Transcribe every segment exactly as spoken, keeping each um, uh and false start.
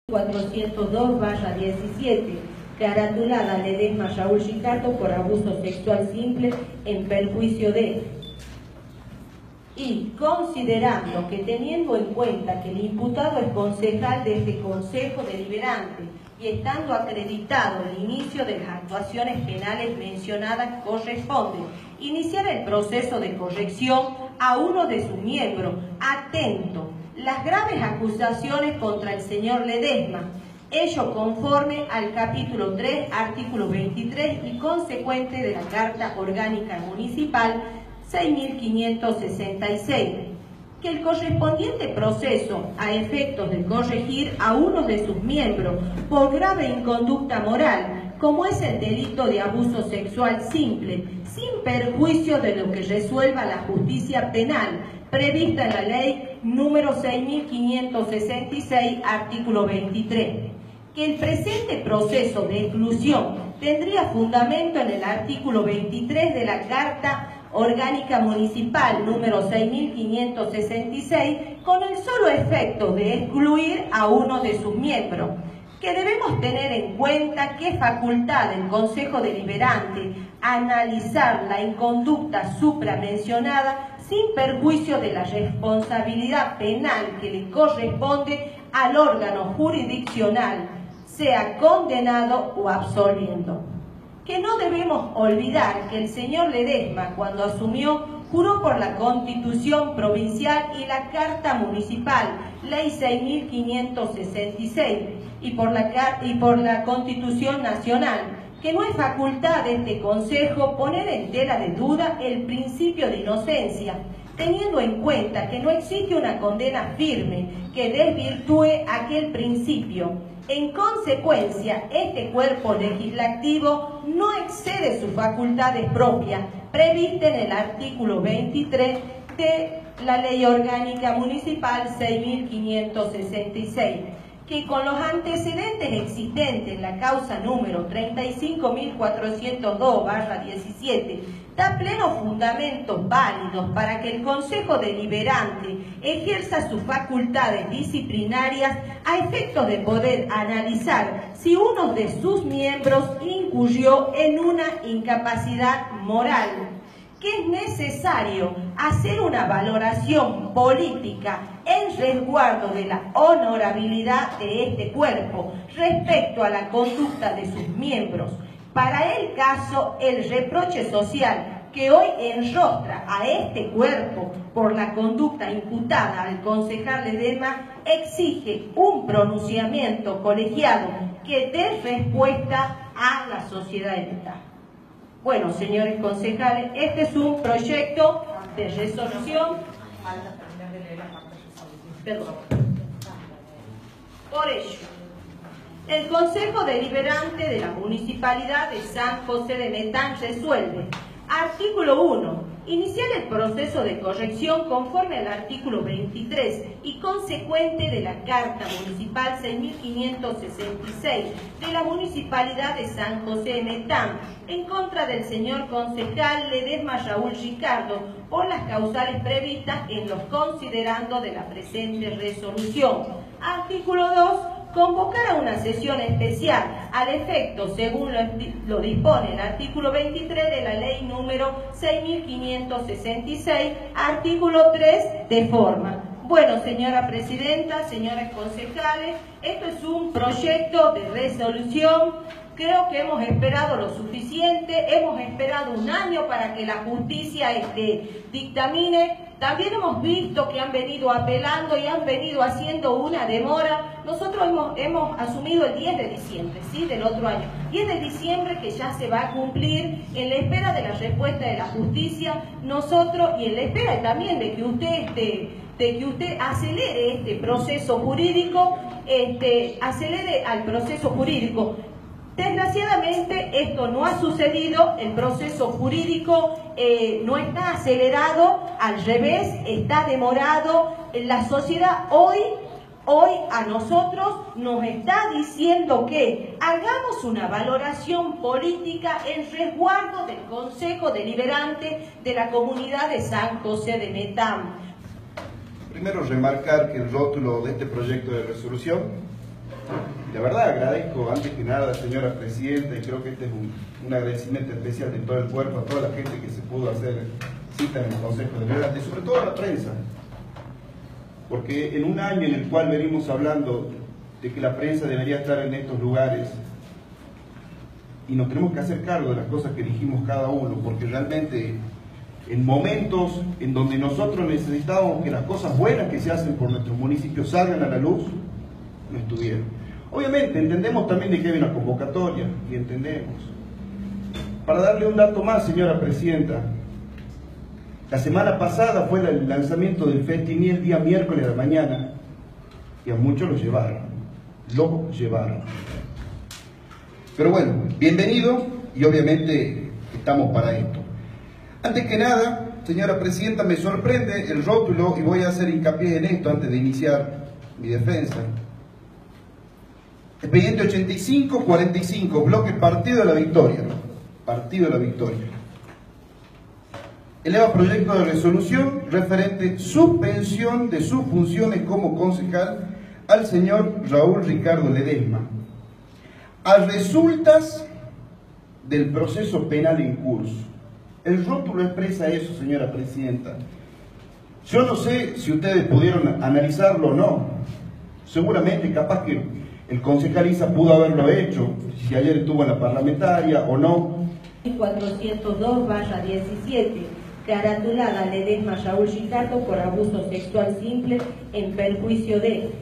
cuatrocientos dos barra diecisiete, caratulada Ledesma Raúl Ricardo por abuso sexual simple en perjuicio de. Y considerando que teniendo en cuenta que el imputado es concejal de este Consejo Deliberante y estando acreditado el inicio de las actuaciones penales mencionadas, corresponde iniciar el proceso de corrección a uno de sus miembros, atento las graves acusaciones contra el señor Ledesma, ello conforme al capítulo tres, artículo veintitrés y consecuente de la Carta Orgánica Municipal seis mil quinientos sesenta y seis, que el correspondiente proceso a efectos de corregir a uno de sus miembros por grave inconducta moral, como es el delito de abuso sexual simple, sin perjuicio de lo que resuelva la justicia penal, prevista en la ley número seis mil quinientos sesenta y seis, artículo veintitrés, que el presente proceso de exclusión tendría fundamento en el artículo veintitrés de la Carta Orgánica Municipal número seis mil quinientos sesenta y seis, con el solo efecto de excluir a uno de sus miembros, que debemos tener en cuenta que es facultad del Consejo Deliberante analizar la inconducta supramencionada sin perjuicio de la responsabilidad penal que le corresponde al órgano jurisdiccional, sea condenado o absolviendo. Que no debemos olvidar que el señor Ledesma, cuando asumió, juró por la Constitución Provincial y la Carta Municipal, Ley seis mil quinientos sesenta y seis, y por la, y por la Constitución Nacional, que no es facultad de este Consejo poner en tela de duda el principio de inocencia, teniendo en cuenta que no existe una condena firme que desvirtúe aquel principio. En consecuencia, este cuerpo legislativo no excede sus facultades propias, previstas en el artículo veintitrés de la Ley Orgánica Municipal seis mil quinientos sesenta y seis, que con los antecedentes existentes en la causa número treinta y cinco mil cuatrocientos dos barra diecisiete, da plenos fundamentos válidos para que el Consejo Deliberante ejerza sus facultades disciplinarias a efectos de poder analizar si uno de sus miembros incurrió en una incapacidad moral, que es necesario hacer una valoración política en resguardo de la honorabilidad de este cuerpo respecto a la conducta de sus miembros. Para el caso, el reproche social que hoy enrostra a este cuerpo por la conducta imputada al concejal Ledesma exige un pronunciamiento colegiado que dé respuesta a la sociedad del Estado. Bueno, señores concejales, este es un proyecto de resolución. Perdón. Por ello, el Consejo Deliberante de la Municipalidad de San José de Metán resuelve: artículo uno. Iniciar el proceso de corrección conforme al artículo veintitrés y consecuente de la Carta Municipal seis mil quinientos sesenta y seis de la Municipalidad de San José de Metán en contra del señor concejal Ledesma Raúl Ricardo por las causales previstas en los considerandos de la presente resolución. Artículo dos. Convocar a una sesión especial al efecto, según lo, lo dispone el artículo veintitrés de la ley número seis mil quinientos sesenta y seis, artículo tres, de forma. Bueno, señora presidenta, señores concejales, esto es un proyecto de resolución. Creo que hemos esperado lo suficiente, hemos esperado un año para que la justicia este, dictamine. También hemos visto que han venido apelando y han venido haciendo una demora. Nosotros hemos, hemos asumido el diez de diciembre, ¿sí?, del otro año. diez de diciembre que ya se va a cumplir, en la espera de la respuesta de la justicia, nosotros, y en la espera también de que usted, este, de que usted acelere este proceso jurídico, este, acelere al proceso jurídico. Desgraciadamente esto no ha sucedido, el proceso jurídico eh, no está acelerado, al revés, está demorado. La sociedad hoy, hoy a nosotros nos está diciendo que hagamos una valoración política en resguardo del Consejo Deliberante de la Comunidad de San José de Metán. Primero, remarcar que el rótulo de este proyecto de resolución La verdad agradezco antes que nada, señora Presidenta, y creo que este es un, un agradecimiento especial de todo el cuerpo, a toda la gente que se pudo hacer cita en el Consejo Deliberante, y sobre todo a la prensa, porque en un año en el cual venimos hablando de que la prensa debería estar en estos lugares, y nos tenemos que hacer cargo de las cosas que dijimos cada uno, porque realmente en momentos en donde nosotros necesitamos que las cosas buenas que se hacen por nuestros municipios salgan a la luz, no estuvieron. Obviamente entendemos también de que hay una convocatoria, y entendemos. Para darle un dato más, señora Presidenta, la semana pasada fue el lanzamiento del Festini el día miércoles de la mañana, y a muchos lo llevaron, lo llevaron. Pero bueno, bienvenido, y obviamente estamos para esto. Antes que nada, señora Presidenta, me sorprende el rótulo, y voy a hacer hincapié en esto antes de iniciar mi defensa. Expediente ochenta y cinco cuarenta y cinco, bloque Partido de la Victoria. Partido de la Victoria. Eleva proyecto de resolución referente suspensión de sus funciones como concejal al señor Raúl Ricardo Ledesma, a resultas del proceso penal en curso. El rótulo expresa eso, señora Presidenta. Yo no sé si ustedes pudieron analizarlo o no. Seguramente, capaz que el concejal Isa pudo haberlo hecho, si ayer estuvo en la parlamentaria o no. cuatrocientos dos barra diecisiete, caratulada Ledesma Raúl Ricardo por abuso sexual simple en perjuicio de...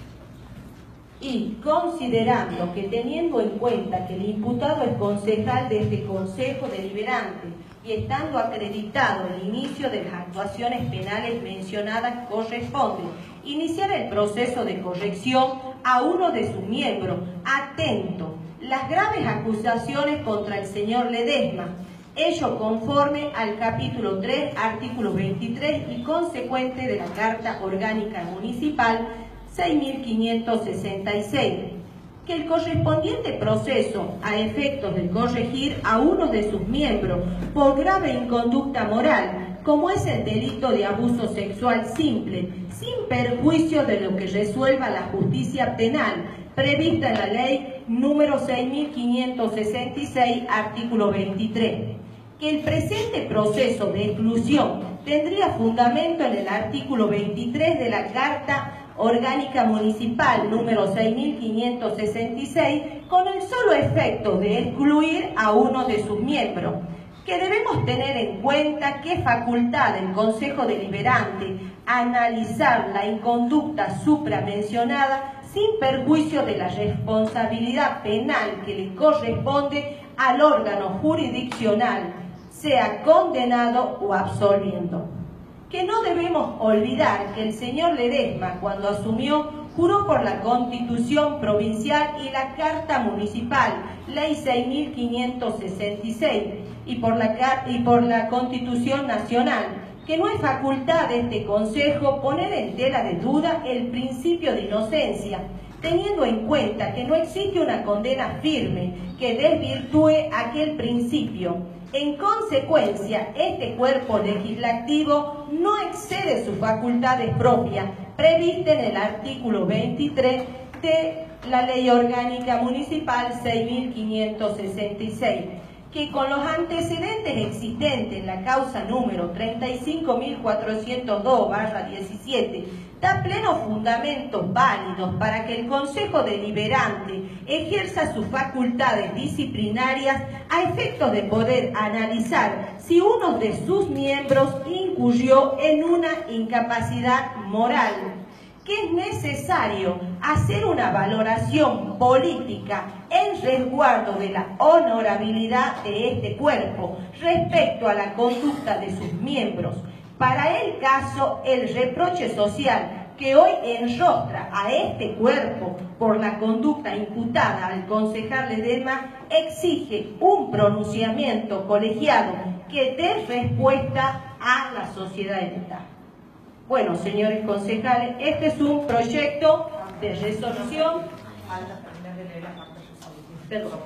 Y considerando que teniendo en cuenta que el imputado es concejal de este Consejo Deliberante y estando acreditado el inicio de las actuaciones penales mencionadas, corresponde iniciar el proceso de corrección a uno de sus miembros, atento, las graves acusaciones contra el señor Ledesma, ello conforme al capítulo tres, artículo veintitrés y consecuente de la Carta Orgánica Municipal seis mil quinientos sesenta y seis, que el correspondiente proceso a efectos de corregir a uno de sus miembros por grave inconducta moral, como es el delito de abuso sexual simple, sin perjuicio de lo que resuelva la justicia penal, prevista en la ley número seis mil quinientos sesenta y seis, artículo veintitrés, que el presente proceso de exclusión tendría fundamento en el artículo veintitrés de la Carta Orgánica Municipal número seis mil quinientos sesenta y seis, con el solo efecto de excluir a uno de sus miembros, que debemos tener en cuenta que facultad del Consejo Deliberante analizar la inconducta supramencionada sin perjuicio de la responsabilidad penal que le corresponde al órgano jurisdiccional, sea condenado o absolviendo. Que no debemos olvidar que el señor Ledesma, cuando asumió, juró por la Constitución Provincial y la Carta Municipal, Ley seis mil quinientos sesenta y seis, y por la, y por la Constitución Nacional, que no es facultad de este Consejo poner en tela de duda el principio de inocencia, teniendo en cuenta que no existe una condena firme que desvirtúe aquel principio. En consecuencia, este cuerpo legislativo no excede sus facultades propias, previstas en el artículo veintitrés de la Ley Orgánica Municipal seis mil quinientos sesenta y seis, que con los antecedentes existentes en la causa número treinta y cinco mil cuatrocientos dos barra diecisiete, da plenos fundamentos válidos para que el Consejo Deliberante ejerza sus facultades disciplinarias a efectos de poder analizar si uno de sus miembros incurrió en una incapacidad moral, que es necesario hacer una valoración política en resguardo de la honorabilidad de este cuerpo respecto a la conducta de sus miembros. Para el caso, el reproche social que hoy enrostra a este cuerpo por la conducta imputada al concejal Ledesma exige un pronunciamiento colegiado que dé respuesta a la sociedad electa. Bueno, señores concejales, este es un proyecto de resolución. Perdón.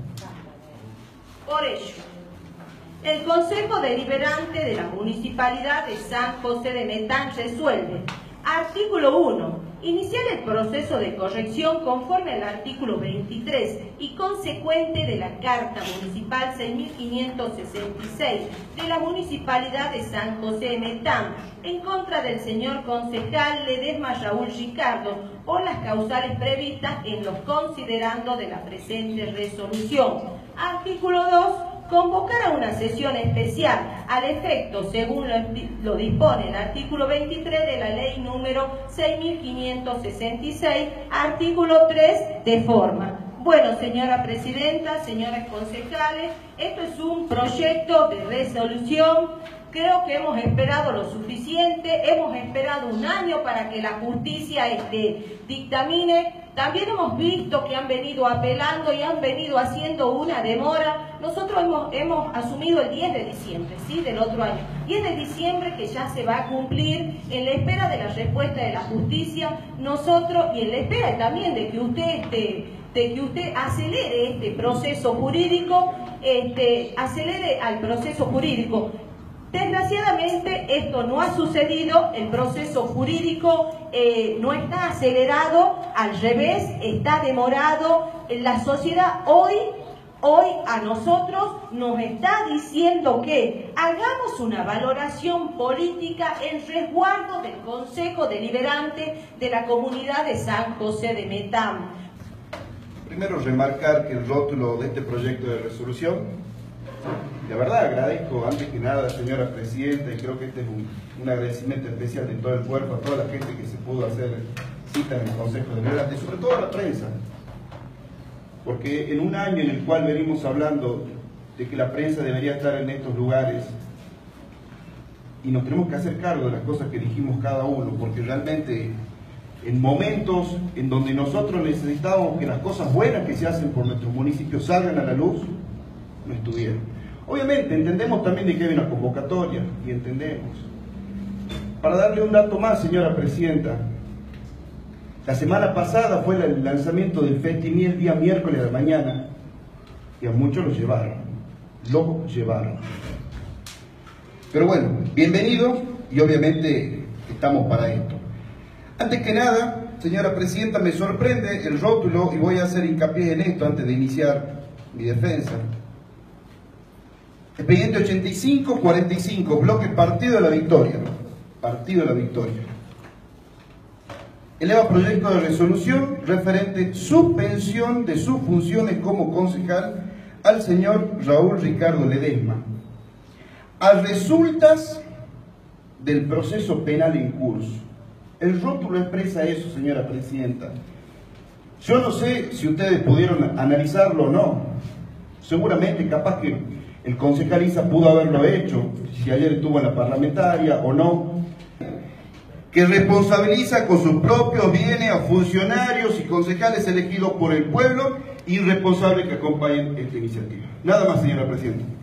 Por ello, el Consejo Deliberante de la Municipalidad de San José de Metán resuelve, Artículo uno. Iniciar el proceso de corrección conforme al artículo veintitrés y consecuente de la Carta Municipal seis mil quinientos sesenta y seis de la Municipalidad de San José de Metán en contra del señor concejal Ledesma Raúl Ricardo por las causales previstas en los considerando de la presente resolución. Artículo dos. Convocar a una sesión especial al efecto, según lo, lo dispone el artículo veintitrés de la ley número seis mil quinientos sesenta y seis, artículo tres, de forma. Bueno, señora presidenta, señores concejales, esto es un proyecto de resolución. Creo que hemos esperado lo suficiente, hemos esperado un año para que la justicia este, dictamine. También hemos visto que han venido apelando y han venido haciendo una demora. Nosotros hemos, hemos asumido el diez de diciembre, ¿sí?, del otro año. diez de diciembre que ya se va a cumplir en la espera de la respuesta de la justicia. Nosotros, y en la espera también de que usted, este, de que usted acelere este proceso jurídico, este, acelere al proceso jurídico. Desgraciadamente esto no ha sucedido, el proceso jurídico eh, no está acelerado, al revés, está demorado. La sociedad hoy, hoy a nosotros nos está diciendo que hagamos una valoración política en resguardo del Consejo Deliberante de la Comunidad de San José de Metán. Primero, remarcar que el rótulo de este proyecto de resolución, de verdad agradezco antes que nada, señora presidenta, y creo que este es un, un agradecimiento especial de todo el cuerpo a toda la gente que se pudo hacer cita en el Consejo Deliberante, y sobre todo a la prensa, porque en un año en el cual venimos hablando de que la prensa debería estar en estos lugares y nos tenemos que hacer cargo de las cosas que dijimos cada uno, porque realmente en momentos en donde nosotros necesitamos que las cosas buenas que se hacen por nuestros municipios salgan a la luz, no estuvieron. Obviamente entendemos también de que hay una convocatoria, y entendemos. Para darle un dato más, señora presidenta, la semana pasada fue el lanzamiento del Festimiel el día miércoles de la mañana, y a muchos lo llevaron, lo llevaron. Pero bueno, bienvenidos, y obviamente estamos para esto. Antes que nada, señora presidenta, me sorprende el rótulo, y voy a hacer hincapié en esto antes de iniciar mi defensa. Expediente ochenta y cinco cuarenta y cinco, bloque Partido de la Victoria. Partido de la Victoria. Eleva proyecto de resolución referente suspensión de sus funciones como concejal al señor Raúl Ricardo Ledesma, a resultas del proceso penal en curso. El rótulo expresa eso, señora presidenta. Yo no sé si ustedes pudieron analizarlo o no. Seguramente, capaz que el concejal Isa pudo haberlo hecho, si ayer estuvo en la parlamentaria o no, que responsabiliza con sus propios bienes a funcionarios y concejales elegidos por el pueblo y responsables que acompañen esta iniciativa. Nada más, señora presidenta.